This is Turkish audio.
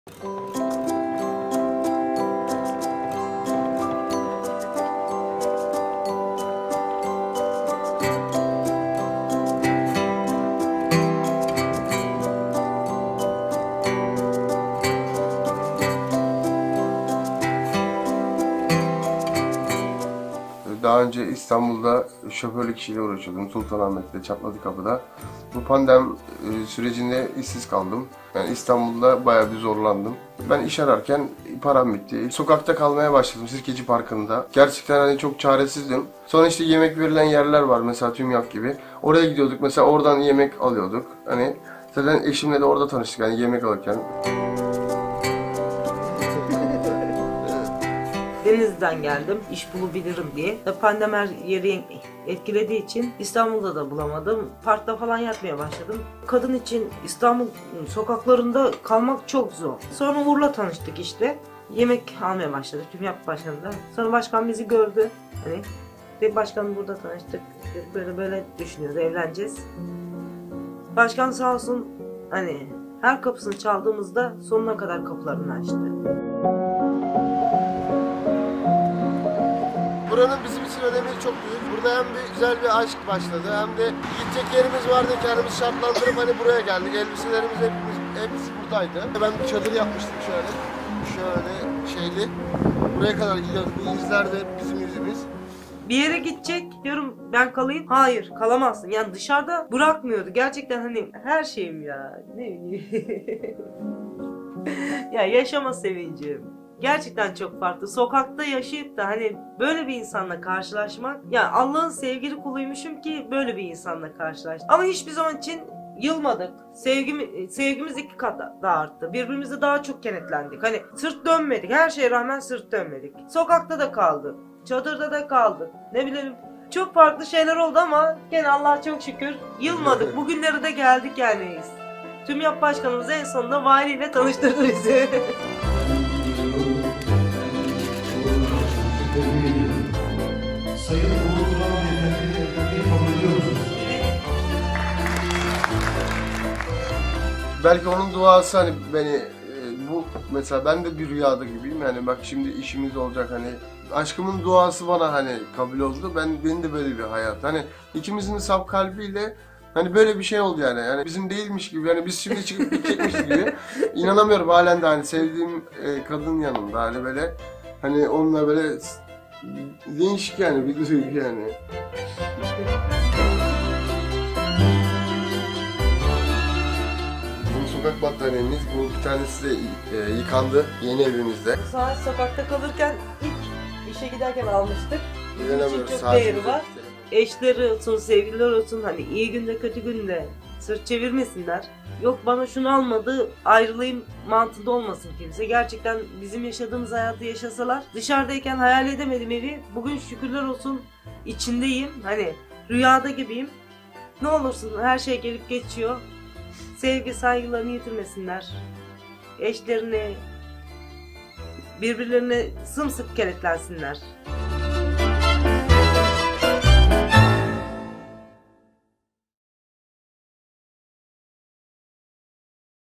Daha önce İstanbul'da şoförlük işiyle uğraşıyordum. Sultanahmet'te, Çatladıkapı'da. Bu pandemi sürecinde işsiz kaldım. Yani İstanbul'da bayağı bir zorlandım. Ben iş ararken param bitti. Sokakta kalmaya başladım Sirkeci Parkı'nda. Gerçekten hani çok çaresizdim. Sonra işte yemek verilen yerler var mesela TÜMYAK gibi. Oraya gidiyorduk mesela, oradan yemek alıyorduk. Hani zaten eşimle de orada tanıştık yani yemek alırken. Denizli'den geldim, iş bulabilirim diye. Pandemi her yeri etkilediği için İstanbul'da da bulamadım. Parkta falan yatmaya başladım. Kadın için İstanbul sokaklarında kalmak çok zor. Sonra Uğur'la tanıştık işte. Yemek almaya başladık TÜMYAK başkanında. Sonra başkan bizi gördü. Hani ve başkan burada tanıştık. Böyle düşünüyordu, evleneceğiz. Başkan sağ olsun hani her kapısını çaldığımızda sonuna kadar kapılarını açtı. Buranın bizim için önemi çok büyük. Burada hem bir güzel bir aşk başladı hem de gidecek yerimiz vardı. Kendimiz şartlandırıp hani buraya geldik. Elbiselerimiz hepsi buradaydı. Ben bir çadır yapmıştım şöyle şeyli. Buraya kadar gidiyorduk. Bu izler de bizim yüzümüz. Bir yere gidecek diyorum, ben kalayım. Hayır, kalamazsın. Yani dışarıda bırakmıyordu. Gerçekten hani her şeyim ya. Ne bileyim. Ya yaşama sevincim. Gerçekten çok farklı. Sokakta yaşayıp da hani böyle bir insanla karşılaşmak. Ya Allah'ın sevgili kuluymuşum ki böyle bir insanla karşılaştım. Ama hiçbir zaman için yılmadık. Sevgimiz 2 kat daha arttı. Birbirimize daha çok kenetlendik. Hani sırt dönmedik. Her şeye rağmen sırt dönmedik. Sokakta da kaldık. Çadırda da kaldık. Ne bileyim. Çok farklı şeyler oldu ama gene Allah'a çok şükür yılmadık. Bugünlere de geldik yani. TÜMYAK başkanımız en sonunda valiyle tanıştırdı bizi. Sayın Uğur Turan Beyefendi'yi kabul ediyor musunuz? Belki onun duası hani beni bu mesela ben de bir rüyada gibiyim yani, bak şimdi işimiz olacak, hani aşkımın duası bana hani kabul oldu. Benim de böyle bir hayat. Hani ikimizin saf kalbiyle hani böyle bir şey oldu yani. Yani bizim değilmiş gibi, yani biz şimdi çıkıp gidecekmiş gibi. İnanamıyorum halen de hani sevdiğim kadın yanımda hani böyle hani onunla böyle değişik yani bir duygu yani. Sokak battaniyemiz, bu bir tanesi de yıkandı yeni evimizde. Saat sokakta kalırken ilk işe giderken almıştık. Bizim için çok değeri var. Eşleri olsun, sevgililer olsun, hani iyi günde kötü günde sırt çevirmesinler. Yok bana şunu almadı, ayrılayım mantığında olmasın kimse. Gerçekten bizim yaşadığımız hayatı yaşasalar, dışarıdayken hayal edemedim evi. Bugün şükürler olsun içindeyim. Hani rüyada gibiyim. Ne olursun her şey gelip geçiyor. Sevgi, saygılarını yitirmesinler. Eşlerine, birbirlerine sımsıkı kenetlensinler.